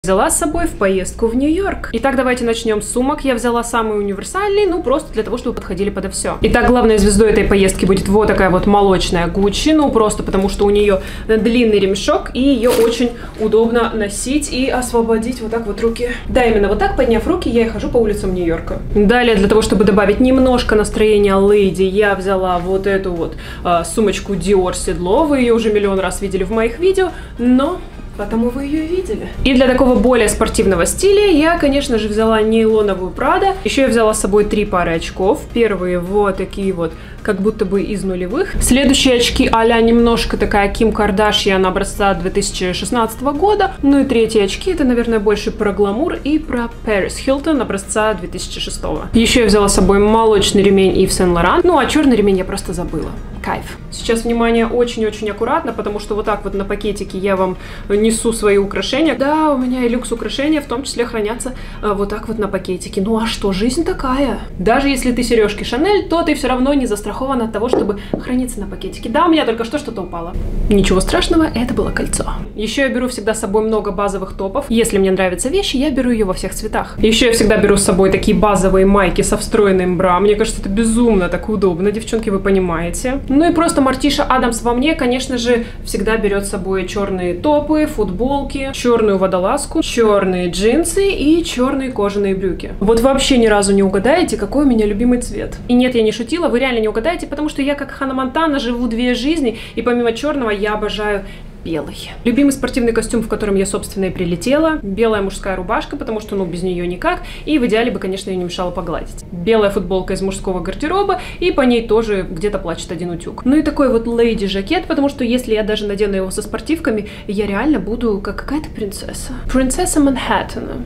Взяла с собой в поездку в Нью-Йорк. Итак, давайте начнем с сумок. Я взяла самый универсальный, ну просто для того, чтобы подходили подо все. Итак, главной звездой этой поездки будет вот такая вот молочная Gucci, ну просто потому, что у нее длинный ремешок, и ее очень удобно носить и освободить вот так вот руки. Да, именно вот так, подняв руки, я и хожу по улицам Нью-Йорка. Далее, для того, чтобы добавить немножко настроения леди, я взяла вот эту вот сумочку Dior Седло. Вы ее уже миллион раз видели в моих видео, но... потому вы ее видели. И для такого более спортивного стиля я, конечно же, взяла нейлоновую Prada. Еще я взяла с собой 3 пары очков. Первые вот такие вот, как будто бы из нулевых. Следующие очки а-ля немножко такая Ким Кардашьян образца 2016 года. Ну и третьи очки, это, наверное, больше про гламур и про Пэрис Хилтон образца 2006. Еще я взяла с собой молочный ремень Ив Сен-Лоран. Ну а черный ремень я просто забыла. Кайф. Сейчас, внимание, очень-очень аккуратно, потому что вот так вот на пакетике я вам несу свои украшения. Да, у меня и люкс украшения в том числе хранятся вот так вот на пакетике. Ну а что, жизнь такая. Даже если ты сережки Шанель, то ты все равно не застрахован от того, чтобы храниться на пакетике. Да, у меня только что-то упало. Ничего страшного, это было кольцо. Еще я беру всегда с собой много базовых топов. Если мне нравятся вещи, я беру ее во всех цветах. Еще я всегда беру с собой такие базовые майки со встроенным бра. Мне кажется, это безумно так удобно, девчонки, вы понимаете. Ну и просто Мартиша Адамс во мне, конечно же, всегда берет с собой черные топы, футболки, черную водолазку, черные джинсы и черные кожаные брюки. Вот вообще ни разу не угадаете, какой у меня любимый цвет. И нет, я не шутила, вы реально не угадаете, потому что я, как Ханна Монтана, живу 2 жизни, и помимо черного я обожаю белый. Любимый спортивный костюм, в котором я, собственно, и прилетела. Белая мужская рубашка, потому что, ну, без нее никак. И в идеале бы, конечно, ее не мешало погладить. Белая футболка из мужского гардероба, и по ней тоже где-то плачет один утюг. Ну и такой вот леди жакет, потому что если я даже надену его со спортивками, я реально буду как какая-то принцесса. Принцесса Манхэттена.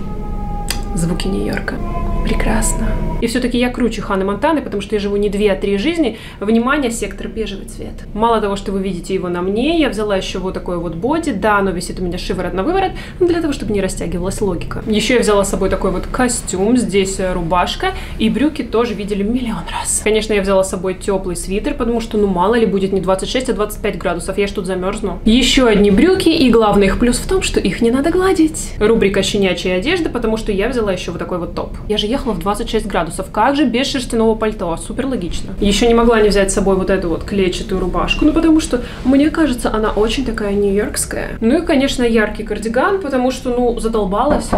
Звуки Нью-Йорка. Прекрасно. И все-таки я круче Ханны Монтаны, потому что я живу не 2, а 3 жизни. Внимание, сектор бежевый цвет. Мало того, что вы видите его на мне, я взяла еще вот такой вот боди. Да, оно висит у меня шиворот на выворот, для того, чтобы не растягивалась логика. Еще я взяла с собой такой вот костюм. Здесь рубашка и брюки тоже видели миллион раз. Конечно, я взяла с собой теплый свитер, потому что, ну, мало ли, будет не 26, а 25 градусов. Я ж тут замерзну. Еще одни брюки, и главный их плюс в том, что их не надо гладить. Рубрика щенячья одежда, потому что я взяла еще вот такой вот топ. Я же ехала в 26 градусов. Как же без шерстяного пальто? Супер логично. Еще не могла не взять с собой вот эту вот клетчатую рубашку, ну потому что, мне кажется, она очень такая нью-йоркская. Ну и, конечно, яркий кардиган, потому что, ну, задолбалась.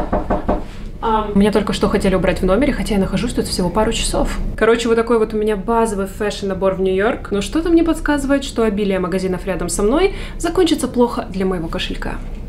Меня только что хотели убрать в номере, хотя я нахожусь тут всего пару часов. Короче, вот такой вот у меня базовый фэшн-набор в Нью-Йорк. Но что-то мне подсказывает, что обилие магазинов рядом со мной закончится плохо для моего кошелька.